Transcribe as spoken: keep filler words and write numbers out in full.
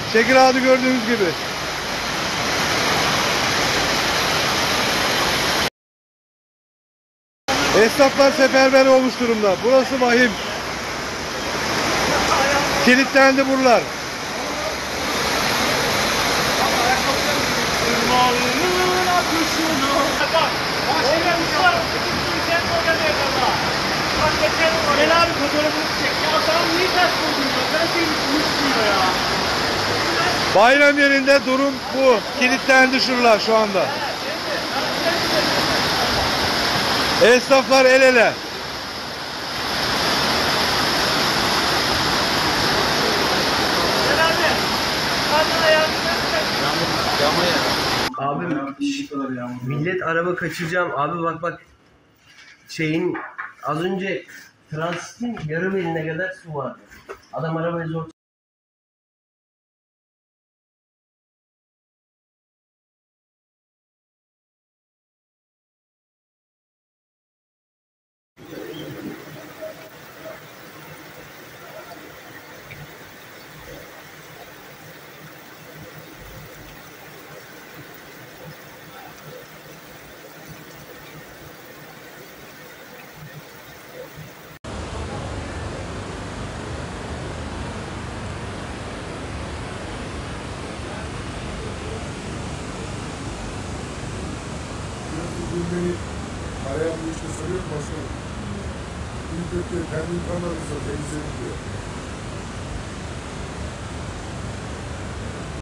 Şekil ağacı gördüğünüz gibi. Esnaflar seferber olmuş durumda. Burası vahim. Kilitlendi buralar. Gel abi fotoğrafını çek. Ya sen niye ters koydun ya? Ben seni unutmuyor ya. Bayram yerinde durum bu. Kilitlendi şuralar şu anda. Esnaflar el ele. Gel abi. Hadi ayağını Abi millet araba kaçıracağım. Abi bak bak. Şeyin az önce transitin yarım eline kadar su vardı. Adam arabayı zor. Beni arayan bir işte soruyor başkanım. İlk önce kendini tanıdıysa teyzeni diyor.